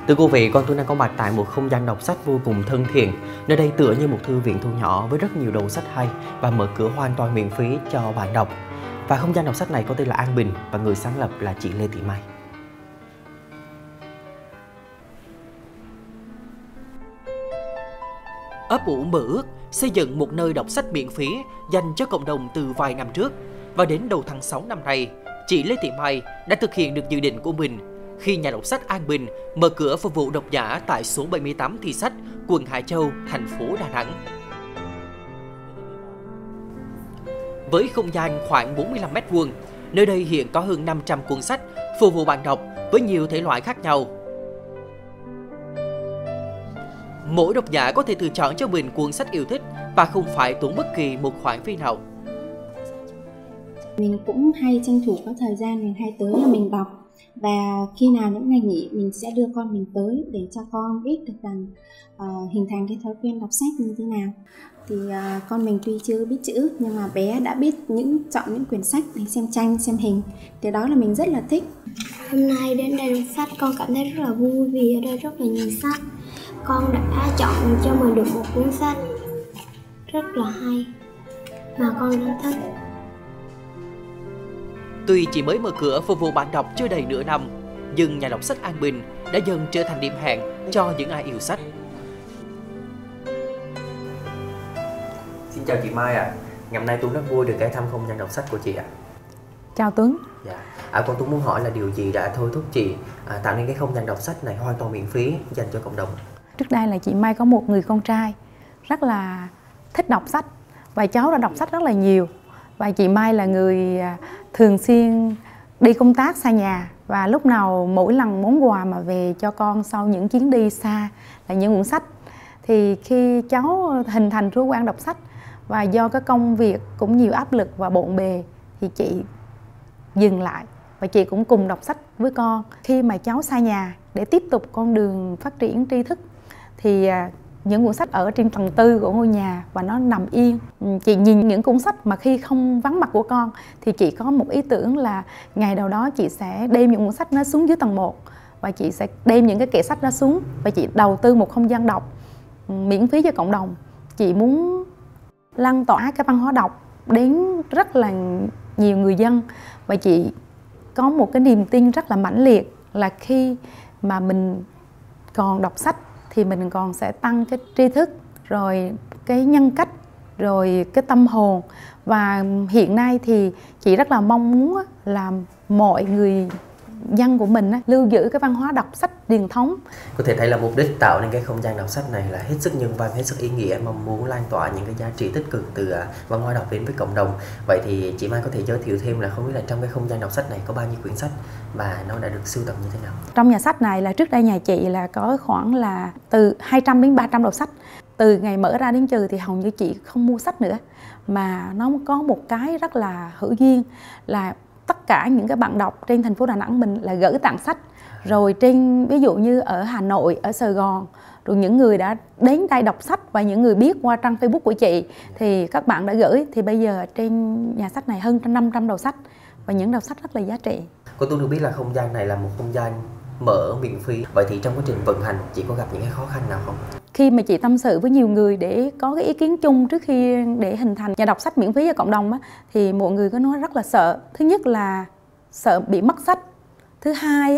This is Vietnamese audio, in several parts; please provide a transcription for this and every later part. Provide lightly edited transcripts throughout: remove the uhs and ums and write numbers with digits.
Thưa quý vị, con Tuấn đang có mặt tại một không gian đọc sách vô cùng thân thiện. Nơi đây tựa như một thư viện thu nhỏ với rất nhiều đầu sách hay và mở cửa hoàn toàn miễn phí cho bạn đọc. Và không gian đọc sách này có tên là An Bình và người sáng lập là chị Lê Thị Mai. Ấp ủ mơ ước xây dựng một nơi đọc sách miễn phí dành cho cộng đồng từ vài năm trước. Và đến đầu tháng 6 năm nay, chị Lê Thị Mai đã thực hiện được dự định của mình khi nhà đọc sách An Bình mở cửa phục vụ độc giả tại số 78 Thị Sách, quận Hải Châu, thành phố Đà Nẵng. Với không gian khoảng 45 m², nơi đây hiện có hơn 500 cuốn sách phục vụ bạn đọc với nhiều thể loại khác nhau. Mỗi độc giả có thể lựa chọn cho mình cuốn sách yêu thích và không phải tốn bất kỳ một khoản phí nào. Mình cũng hay tranh thủ có thời gian mình hay tới là mình đọc. Và khi nào những ngày nghỉ mình sẽ đưa con mình tới để cho con biết được rằng hình thành cái thói quen đọc sách như thế nào. Thì con mình tuy chưa biết chữ nhưng mà bé đã biết chọn những quyển sách để xem tranh, xem hình. Cái đó là mình rất là thích. Hôm nay đến đây đọc sách con cảm thấy rất là vui vì ở đây rất là nhiều sách. Con đã chọn cho mình được một cuốn sách rất là hay mà con rất thích. Tuy chỉ mới mở cửa phục vụ bạn đọc chưa đầy nửa năm, nhưng nhà đọc sách An Bình đã dần trở thành điểm hẹn cho những ai yêu sách. Xin chào chị Mai ạ. Ngày hôm nay Tuấn rất vui được ghé thăm không gian đọc sách của chị ạ. Chào Tuấn. Con Tuấn muốn hỏi là điều gì đã thôi thúc chị tạo nên cái không gian đọc sách này hoàn toàn miễn phí dành cho cộng đồng? Trước đây là chị Mai có một người con trai rất là thích đọc sách và cháu đã đọc sách rất là nhiều. Và chị Mai là người thường xuyên đi công tác xa nhà và lúc nào mỗi lần món quà mà về cho con sau những chuyến đi xa là những cuốn sách. Thì khi cháu hình thành thói quen đọc sách và do cái công việc cũng nhiều áp lực và bộn bề thì chị dừng lại và chị cũng cùng đọc sách với con. Khi mà cháu xa nhà để tiếp tục con đường phát triển tri thức thì những cuốn sách ở trên tầng 4 của ngôi nhà và nó nằm yên. Chị nhìn những cuốn sách mà khi không vắng mặt của con thì chị có một ý tưởng là ngày nào đó chị sẽ đem những cuốn sách nó xuống dưới tầng 1 và chị sẽ đem những cái kệ sách đó xuống và chị đầu tư một không gian đọc miễn phí cho cộng đồng. Chị muốn lan tỏa cái văn hóa đọc đến rất là nhiều người dân và chị có một cái niềm tin rất là mãnh liệt là khi mà mình còn đọc sách thì mình còn sẽ tăng cái tri thức, rồi cái nhân cách, rồi cái tâm hồn. Và hiện nay thì chị rất là mong muốn là mọi người dân của mình lưu giữ cái văn hóa đọc sách truyền thống. Có thể thấy là mục đích tạo nên cái không gian đọc sách này là hết sức nhân văn, hết sức ý nghĩa, mong muốn lan tỏa những cái giá trị tích cực từ văn hóa đọc đến với cộng đồng. Vậy thì chị Mai có thể giới thiệu thêm là không biết là trong cái không gian đọc sách này có bao nhiêu quyển sách và nó đã được sưu tập như thế nào? Trong nhà sách này là trước đây nhà chị là có khoảng là từ 200 đến 300 đầu sách. Từ ngày mở ra đến trừ thì hầu như chị không mua sách nữa, mà nó có một cái rất là hữu duyên là tất cả những cái bạn đọc trên thành phố Đà Nẵng mình là gửi tặng sách. Rồi trên ví dụ như ở Hà Nội, ở Sài Gòn, rồi những người đã đến đây đọc sách và những người biết qua trang Facebook của chị thì các bạn đã gửi. Thì bây giờ trên nhà sách này hơn 500 đầu sách và những đầu sách rất là giá trị. Cô tôi được biết là không gian này là một không gian mở miễn phí. Vậy thì trong quá trình vận hành chị có gặp những cái khó khăn nào không? Khi mà chị tâm sự với nhiều người để có cái ý kiến chung trước khi để hình thành nhà đọc sách miễn phí cho cộng đồng thì mọi người có nói rất là sợ. Thứ nhất là sợ bị mất sách. Thứ hai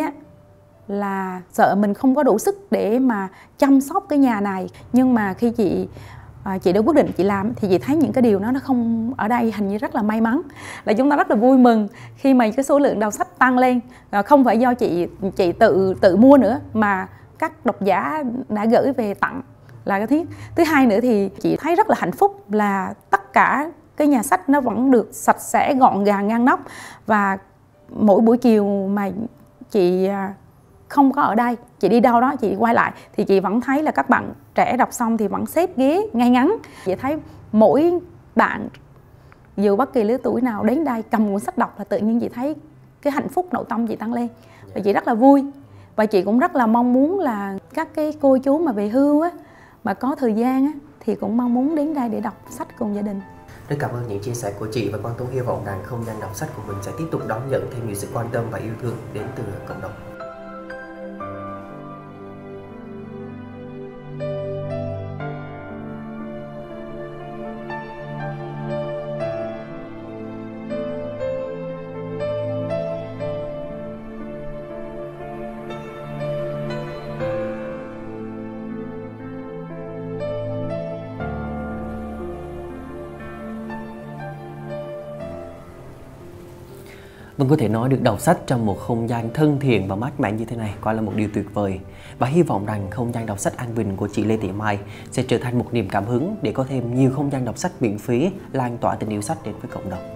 là sợ mình không có đủ sức để mà chăm sóc cái nhà này. Nhưng mà khi chị đã quyết định chị làm thì chị thấy những cái điều nó không ở đây hình như rất là may mắn. Là chúng ta rất là vui mừng khi mà cái số lượng đầu sách tăng lên, không phải do chị tự mua nữa mà các độc giả đã gửi về tặng là cái thứ hai nữa thì chị thấy rất là hạnh phúc là tất cả cái nhà sách nó vẫn được sạch sẽ, gọn gàng, ngăn nắp. Và mỗi buổi chiều mà chị không có ở đây, chị đi đâu đó chị quay lại thì chị vẫn thấy là các bạn trẻ đọc xong thì vẫn xếp ghế ngay ngắn. Chị thấy mỗi bạn dù bất kỳ lứa tuổi nào đến đây cầm cuốn sách đọc là tự nhiên chị thấy cái hạnh phúc nội tâm chị tăng lên và chị rất là vui. Và chị cũng rất là mong muốn là các cái cô chú mà về hưu mà có thời gian thì cũng mong muốn đến đây để đọc sách cùng gia đình. Rất cảm ơn những chia sẻ của chị và con Tuấn hy vọng rằng không gian đọc sách của mình sẽ tiếp tục đón nhận thêm nhiều sự quan tâm và yêu thương đến từ cộng đồng. Vâng, có thể nói được đọc sách trong một không gian thân thiện và mát mẻ như thế này quả là một điều tuyệt vời. Và hy vọng rằng không gian đọc sách An Bình của chị Lê Thị Mai sẽ trở thành một niềm cảm hứng để có thêm nhiều không gian đọc sách miễn phí lan tỏa tình yêu sách đến với cộng đồng.